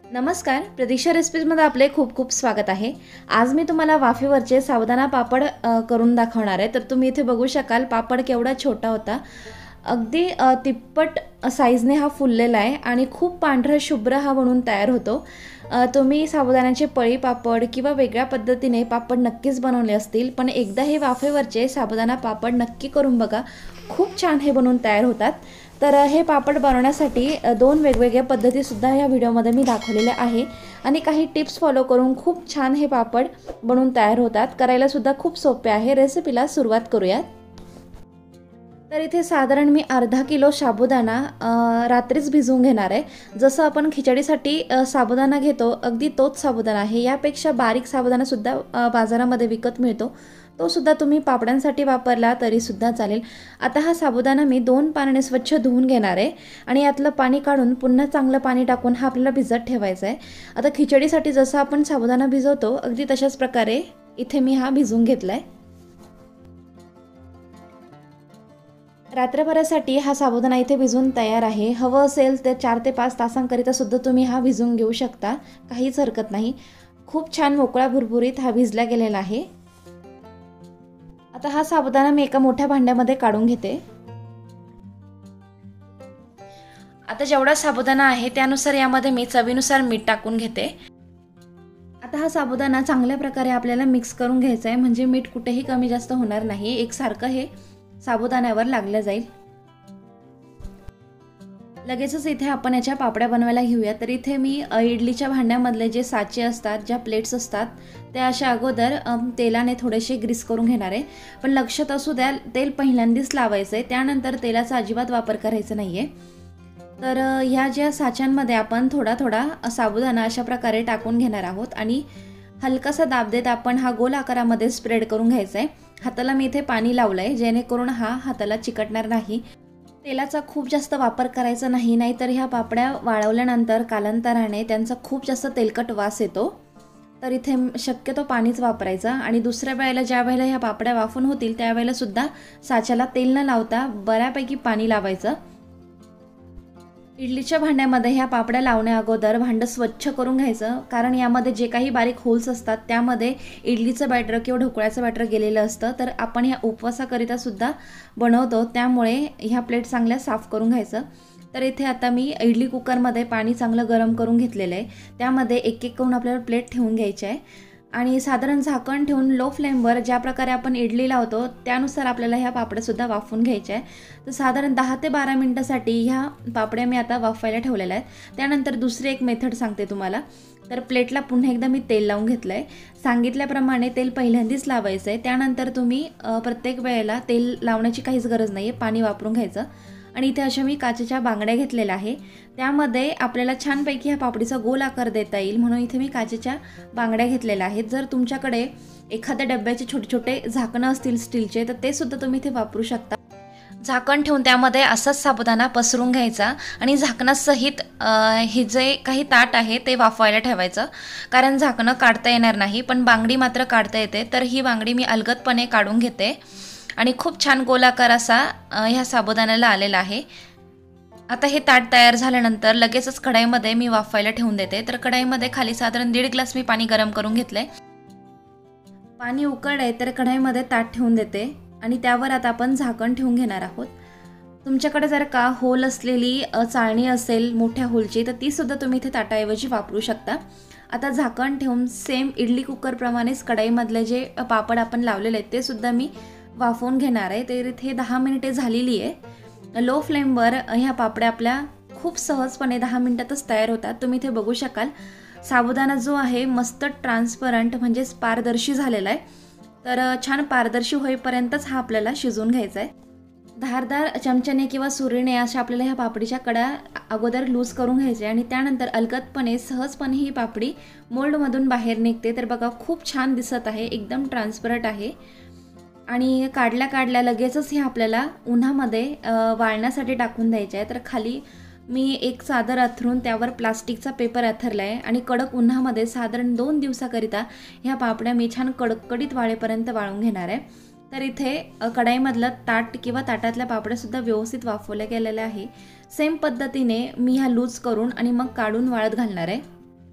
नमस्कार, प्रतीक्षा रेसिपीजमध्ये आपले खूप खूप स्वागत आहे। आज मी तुम्हाला वाफेवरचे साबुदाणा पापड करून दाखवणार आहे। तर तुम्ही इथे बघू शकाल पापड केवढा छोटा होता, अगदी तिप्पट साईजने हा फुललेला आहे आणि खूप पांढरा शुभ्र हा बनून तयार होतो। तुम्ही साबुदाण्याचे पळी पापड किंवा वेगळ्या पद्धतीने पापड नक्कीच बनवले असतील, पण एकदा हे वाफेवरचे साबुदाणा पापड नक्की करून बघा, खूप छान हे बनवून तयार होतात। तर हे पापड बनवण्यासाठी दोन वेगवेगळ्या पद्धती सुद्धा या व्हिडिओमध्ये मी दाखवलेल्या आहे आणि काही टिप्स फॉलो करून खूप छान हे पापड बनवून तयार होतात। करायला सुद्धा खूप सोपे आहे। रेसिपीला सुरुवात करूयात। तर इथे साधारण मी अर्धा किलो साबुदाणा रात्रीच भिजवून घेणार आहे। जसं आपण खिचडीसाठी साबुदाणा घेतो अगदी तोच साबुदाणा आहे। यापेक्षा बारीक साबुदाणा सुद्धा बाजारामध्ये विकत मिळतो, तो सुद्धा तुम्ही पापडांसाठी वापरला तरी सुद्धा चालेल। आता हा साबुदाणा मी 2 पाण्याने स्वच्छ धुवून घेणार आहे आणि यातलं पाणी काढून पुन्हा चांगलं पाणी टाकून हा आपल्याला भिजत ठेवायचा आहे। आता खिचडीसाठी जसं आपण साबुदाणा भिजवतो अगदी तशाच प्रकारे इथे मी हा भिजवून घेतलाय। रात्रभरासाठी हा साबुदाणा इथे भिजून तयार आहे। हवं असेल तर 4 ते 5 तासांकरिता सुद्धा तुम्ही हा भिजवून घेऊ शकता, काहीच हरकत नाही। खूप छान मोकळा भुरभुरीत हा भिजला गेलेला आहे। आता हा साबुदाणा मी एका मोठ्या भांड्यामध्ये काढून घेते। आता जेवढा साबुदाणा आहे त्यानुसार यामध्ये मी चवीनुसार मीठ टाकून घेते। आता हा साबुदाणा चांगल्या प्रकारे आपल्याला मिक्स करून घ्यायचा आहे, म्हणजे मीठ कुठेही कमी जास्त होणार नाही, एकसारखं हे साबुदाण्यावर लागलं जाईल। लगेचच इथे आपण याच्या पापड्या बनवायला घेऊया। तर इथे मी इडलीच्या भांड्यामधले जे साचे असतात, ज्या प्लेट्स असतात, त्या अशा अगोदर तेलाने थोडेसे ग्रीस करून घेणार आहे। पण लक्षात असू द्या, तेल पहिल्यांदाच लावायचं आहे, त्यानंतर तेलाचा अजिबात वापर करायचा नाही आहे। तर ह्या ज्या साच्यांमध्ये आपण थोडा थोडा साबुदाणा अशा प्रकारे टाकून घेणार आहोत आणि हलकासा दाब देत आपण हा गोल आकारामध्ये स्प्रेड करून घ्यायचा आहे। हाताला मी इथे पाणी लावलं आहे, जेणेकरून हा हाताला चिकटणार नाही। तेलाचा खूप जास्त वापर करायचा नाही, नाहीतर ह्या पापड्या वाळवल्यानंतर कालांतराने त्यांचा खूप जास्त तेलकट वास येतो। तर इथे शक्यतो पाणीच वापरायचं आणि दुसऱ्या वेळेला ज्या वेळेला ह्या पापड्या वाफून होतील त्यावेळेला सुद्धा साच्याला तेल न लावता बऱ्यापैकी पाणी लावायचं। इडलीच्या भांड्यामध्ये ह्या पापड्या लावण्या अगोदर भांडं स्वच्छ करून घ्यायचं, कारण यामध्ये जे काही बारीक होल्स असतात त्यामध्ये इडलीचं बॅटर किंवा ढोकळ्याचं बॅटर गेलेलं असतं। तर आपण ह्या उपवासाकरिता सुद्धा बनवतो, त्यामुळे ह्या प्लेट चांगल्या साफ करून घ्यायचं। तर इथे आता मी इडली कुकरमध्ये पाणी चांगलं गरम करून घेतलेलं आहे, त्यामध्ये एक एक करून आपल्याला प्लेट ठेवून घ्यायची आहे आणि साधारण झाकण ठेवून लो फ्लेमवर ज्या प्रकारे आपण इडली लावतो त्यानुसार आपल्याला ह्या पापड्यासुद्धा वाफवून घ्यायच्या आहे। तर साधारण 10 ते 12 मिनिटांसाठी ह्या पापड्या मी आता वाफवायला ठेवलेल्या आहेत। त्यानंतर दुसरी एक मेथड सांगते तुम्हाला। तर प्लेटला पुन्हा एकदा मी तेल लावून घेतलं आहे। सांगितल्याप्रमाणे तेल पहिल्यांदाच लावायचं आहे, त्यानंतर तुम्ही प्रत्येक वेळेला तेल लावण्याची काहीच गरज नाही आहे, पाणी वापरून घ्यायचं। आणि इथे अशा मी काचेच्या बांगड्या घेतलेल्या आहे, त्यामध्ये आपल्याला छानपैकी ह्या पापडीचा गोल आकार देता येईल म्हणून इथे मी काचेच्या बांगड्या घेतलेल्या आहेत। जर तुमच्याकडे एखाद्या डब्याचे छोटे छोटे झाकणं असतील स्टीलचे तर ते सुद्धा तुम्ही इथे वापरू शकता। झाकण ठेवून त्यामध्ये असाच साबुदाणा पसरून घ्यायचा आणि झाकणासहित हे जे काही ताट आहे ते वाफवायला ठेवायचं, कारण झाकणं काढता येणार नाही, पण बांगडी मात्र काढता येते। तर ही बांगडी मी अलगदपणे काढून घेते आणि खूप छान गोलाकार असा ह्या साबुदाण्याला आलेला आहे। आता हे ताट तयार झाल्यानंतर लगेचच कढईमध्ये मी वाफवायला ठेवून देते। तर कढईमध्ये खाली साधारण 1.5 ग्लास मी पाणी गरम करून घेतलंय। पाणी उकळले तर कढईमध्ये ताट ठेवून देते आणि त्यावर आता आपण झाकण ठेवून घेणार आहोत। तुमच्याकडे जर का होल असलेली चाळणी असेल मोठ्या होलची तर ती सुद्धा तुम्ही इथे ताटाऐवजी वापरू शकता। आता झाकण ठेवून सेम इडली कुकरप्रमाणेच कढईमधले जे पापड आपण लावलेले आहेत ते सुद्धा मी वाफवून घेणार आहे। तर इथे 10 मिनिटे झालेली आहे। लो फ्लेमवर ह्या पापड्या आपल्या खूप सहजपणे 10 मिनिटातच तयार होतात। तुम्ही इथे बघू शकाल साबुदाणा जो आहे मस्त ट्रान्सपरंट म्हणजेच पारदर्शी झालेला आहे। तर छान पारदर्शी होईपर्यंतच हा आपल्याला शिजवून घ्यायचा आहे। धारदार चमच्याने किंवा सुरीने अशा आपल्याला ह्या पापडीच्या कडा अगोदर लूज करून घ्यायचे आणि त्यानंतर अलगदपणे सहजपणे ही पापडी मोल्डमधून बाहेर निघते। तर बघा खूप छान दिसत आहे, एकदम ट्रान्सपरंट आहे आणि काढल्या लगेचच हे आपल्याला उन्हामध्ये वाळण्यासाठी टाकून द्यायचे आहे। तर खाली मी एक चादर अथरून त्यावर प्लास्टिकचा पेपर अथरला आहे आणि कडक उन्हामध्ये साधारण 2 दिवसाकरिता ह्या पापड्या मी छान कडकडीत वाळेपर्यंत वाळून घेणार आहे। तर इथे कढईमधलं ताट किंवा ताटातल्या पापड्यासुद्धा व्यवस्थित वाफवल्या गेलेल्या आहे। सेम पद्धतीने मी ह्या लूज करून आणि मग काढून वाळत घालणार आहे।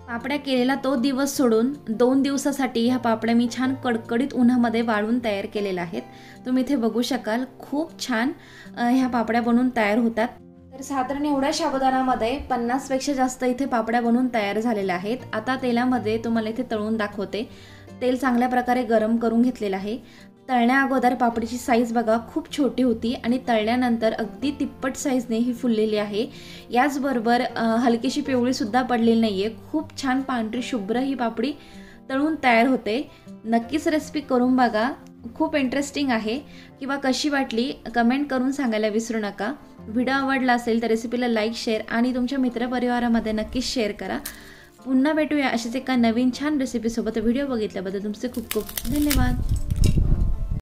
पापड्या केलेला तो दिवस सोडून 2 दिवसासाठी ह्या पापड्या मी छान कडकडीत उन्हामध्ये वाळून तयार केलेल्या आहेत. तुम्ही इथे बघू शकाल खूप छान ह्या पापड्या बनवून तयार होतात. तर साधारण एवढ्या साबुदाण्यामध्ये 50 पेक्षा जास्त इथे पापड्या बनवून तयार झालेल्या आहेत. आता तेलामध्ये तुम्हाला इथे तळून दाखवते. तेल चांगल्या प्रकारे गरम करून घेतलेलं आहे. तळण्या अगोदर पापडीची साईज बघा खूप छोटी होती आणि तळल्यानंतर अगदी तिप्पट साईजने ही फुललेली आहे. याचबरोबर हलकीशी पिवळीसुद्धा पडलेली नाही आहे. खूप छान पांढरी शुभ्र ही पापडी तळून तयार होते. नक्कीच रेसिपी करून बघा. खूप इंटरेस्टिंग आहे. किंवा कशी वाटली कमेंट करून सांगायला विसरू नका. व्हिडिओ आवडला असेल तर रेसिपीला लाईक, शेअर आणि तुमच्या मित्रपरिवारामध्ये नक्कीच शेअर करा. पुन्हा भेटूया अशाच एका नवीन छान रेसिपीसोबत. व्हिडिओ बघितल्याबद्दल तुमचे खूप खूप धन्यवाद.